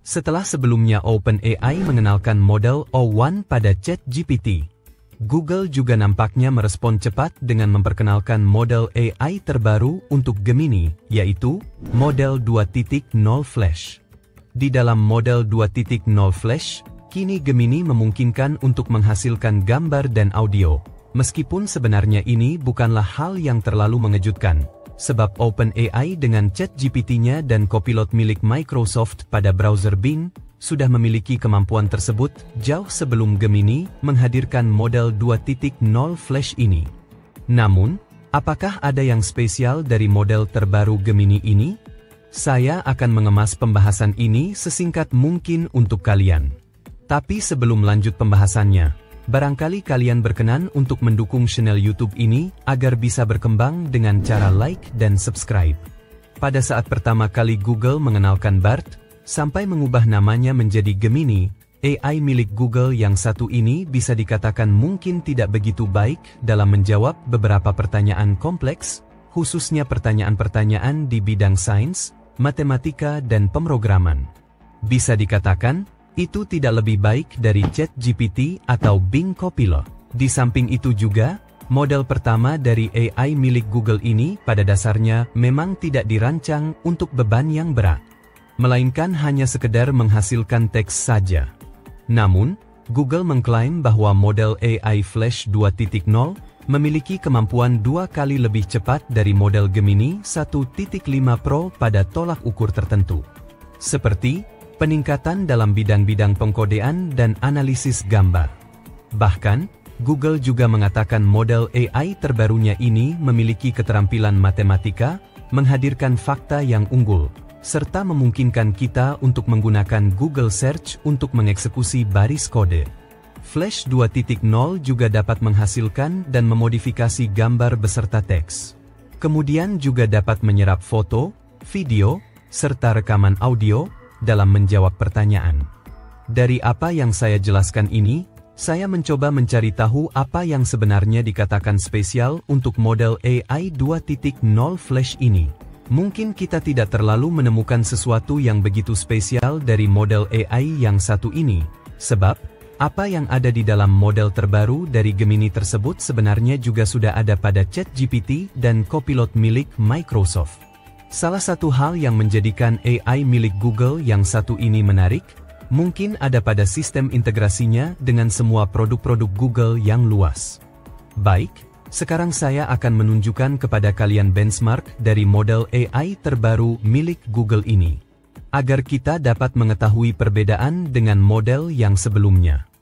Setelah sebelumnya OpenAI mengenalkan model O1 pada ChatGPT, Google juga nampaknya merespon cepat dengan memperkenalkan model AI terbaru untuk Gemini, yaitu model 2.0 Flash. Di dalam model 2.0 Flash, kini Gemini memungkinkan untuk menghasilkan gambar dan audio. Meskipun sebenarnya ini bukanlah hal yang terlalu mengejutkan, sebab OpenAI dengan ChatGPT-nya dan Copilot milik Microsoft pada browser Bing sudah memiliki kemampuan tersebut jauh sebelum Gemini menghadirkan model 2.0 Flash ini. Namun, apakah ada yang spesial dari model terbaru Gemini ini? Saya akan mengemas pembahasan ini sesingkat mungkin untuk kalian. Tapi sebelum lanjut pembahasannya, barangkali kalian berkenan untuk mendukung channel YouTube ini agar bisa berkembang dengan cara like dan subscribe. Pada saat pertama kali Google mengenalkan BARD, sampai mengubah namanya menjadi Gemini, AI milik Google yang satu ini bisa dikatakan mungkin tidak begitu baik dalam menjawab beberapa pertanyaan kompleks, khususnya pertanyaan-pertanyaan di bidang sains, matematika dan pemrograman. Bisa dikatakan, itu tidak lebih baik dari ChatGPT atau Bing Copilot. Di samping itu juga, model pertama dari AI milik Google ini pada dasarnya memang tidak dirancang untuk beban yang berat, melainkan hanya sekedar menghasilkan teks saja. Namun, Google mengklaim bahwa model AI Flash 2.0 memiliki kemampuan 2 kali lebih cepat dari model Gemini 1.5 Pro pada tolak ukur tertentu, seperti peningkatan dalam bidang-bidang pengkodean dan analisis gambar. Bahkan, Google juga mengatakan model AI terbarunya ini memiliki keterampilan matematika, menghadirkan fakta yang unggul, serta memungkinkan kita untuk menggunakan Google Search untuk mengeksekusi baris kode. Flash 2.0 juga dapat menghasilkan dan memodifikasi gambar beserta teks. Kemudian juga dapat menyerap foto, video, serta rekaman audio dalam menjawab pertanyaan. Dari apa yang saya jelaskan ini, saya mencoba mencari tahu apa yang sebenarnya dikatakan spesial untuk model AI 2.0 Flash ini. Mungkin kita tidak terlalu menemukan sesuatu yang begitu spesial dari model AI yang satu ini, sebab apa yang ada di dalam model terbaru dari Gemini tersebut sebenarnya juga sudah ada pada ChatGPT dan Copilot milik Microsoft. Salah satu hal yang menjadikan AI milik Google yang satu ini menarik, mungkin ada pada sistem integrasinya dengan semua produk-produk Google yang luas. Baik, sekarang saya akan menunjukkan kepada kalian benchmark dari model AI terbaru milik Google ini, agar kita dapat mengetahui perbedaan dengan model yang sebelumnya.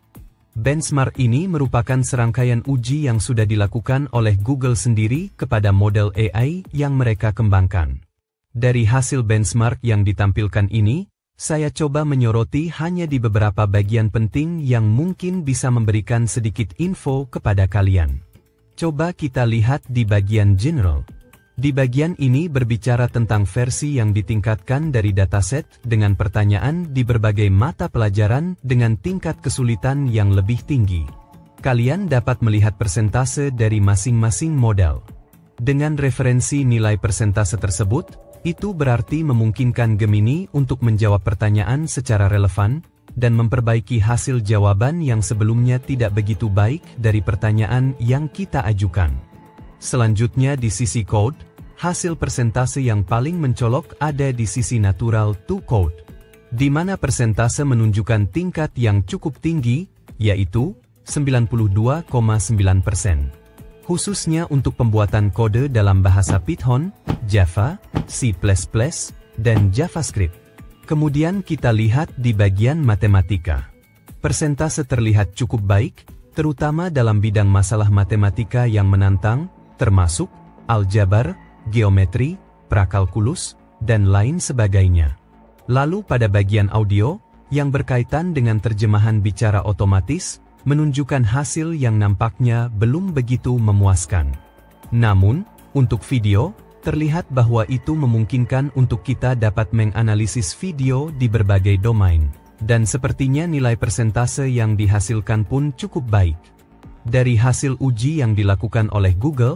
Benchmark ini merupakan serangkaian uji yang sudah dilakukan oleh Google sendiri kepada model AI yang mereka kembangkan. Dari hasil benchmark yang ditampilkan ini, saya coba menyoroti hanya di beberapa bagian penting yang mungkin bisa memberikan sedikit info kepada kalian. Coba kita lihat di bagian General. Di bagian ini berbicara tentang versi yang ditingkatkan dari dataset dengan pertanyaan di berbagai mata pelajaran dengan tingkat kesulitan yang lebih tinggi. Kalian dapat melihat persentase dari masing-masing model. Dengan referensi nilai persentase tersebut, itu berarti memungkinkan Gemini untuk menjawab pertanyaan secara relevan, dan memperbaiki hasil jawaban yang sebelumnya tidak begitu baik dari pertanyaan yang kita ajukan. Selanjutnya di sisi code, hasil persentase yang paling mencolok ada di sisi natural to code, di mana persentase menunjukkan tingkat yang cukup tinggi, yaitu 92,9%. Khususnya untuk pembuatan kode dalam bahasa Python, Java, C++, dan JavaScript. Kemudian kita lihat di bagian matematika. Persentase terlihat cukup baik, terutama dalam bidang masalah matematika yang menantang, termasuk aljabar, geometri, prakalkulus, dan lain sebagainya. Lalu pada bagian audio, yang berkaitan dengan terjemahan bicara otomatis, menunjukkan hasil yang nampaknya belum begitu memuaskan. Namun, untuk video, terlihat bahwa itu memungkinkan untuk kita dapat menganalisis video di berbagai domain, dan sepertinya nilai persentase yang dihasilkan pun cukup baik. Dari hasil uji yang dilakukan oleh Google,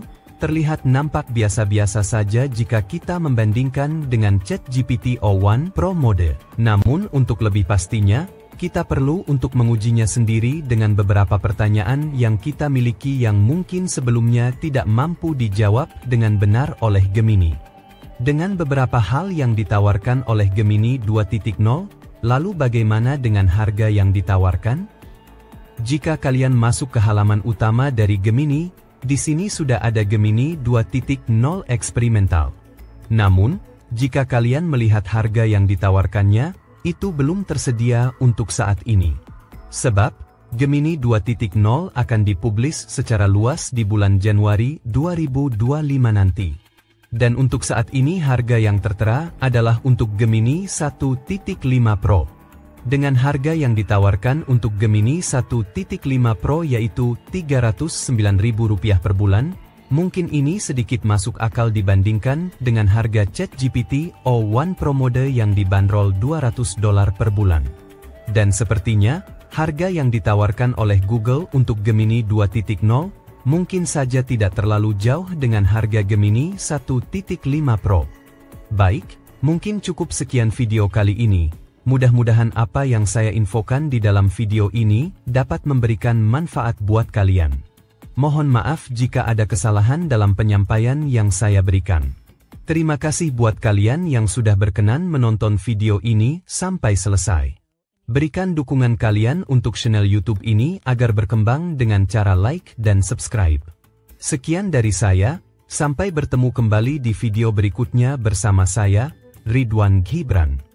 terlihat nampak biasa-biasa saja jika kita membandingkan dengan ChatGPT O1 Pro mode. Namun untuk lebih pastinya, kita perlu untuk mengujinya sendiri dengan beberapa pertanyaan yang kita miliki yang mungkin sebelumnya tidak mampu dijawab dengan benar oleh Gemini. Dengan beberapa hal yang ditawarkan oleh Gemini 2.0, lalu bagaimana dengan harga yang ditawarkan? Jika kalian masuk ke halaman utama dari Gemini, di sini sudah ada Gemini 2.0 eksperimental. Namun, jika kalian melihat harga yang ditawarkannya, itu belum tersedia untuk saat ini. Sebab, Gemini 2.0 akan dipublis secara luas di bulan Januari 2025 nanti. Dan untuk saat ini harga yang tertera adalah untuk Gemini 1.5 Pro. Dengan harga yang ditawarkan untuk Gemini 1.5 Pro yaitu Rp309.000 per bulan, mungkin ini sedikit masuk akal dibandingkan dengan harga ChatGPT O1 Pro mode yang dibanderol $200 per bulan. Dan sepertinya, harga yang ditawarkan oleh Google untuk Gemini 2.0 mungkin saja tidak terlalu jauh dengan harga Gemini 1.5 Pro. Baik, mungkin cukup sekian video kali ini. Mudah-mudahan apa yang saya infokan di dalam video ini dapat memberikan manfaat buat kalian. Mohon maaf jika ada kesalahan dalam penyampaian yang saya berikan. Terima kasih buat kalian yang sudah berkenan menonton video ini sampai selesai. Berikan dukungan kalian untuk channel YouTube ini agar berkembang dengan cara like dan subscribe. Sekian dari saya, sampai bertemu kembali di video berikutnya bersama saya, Ridwan Gibran.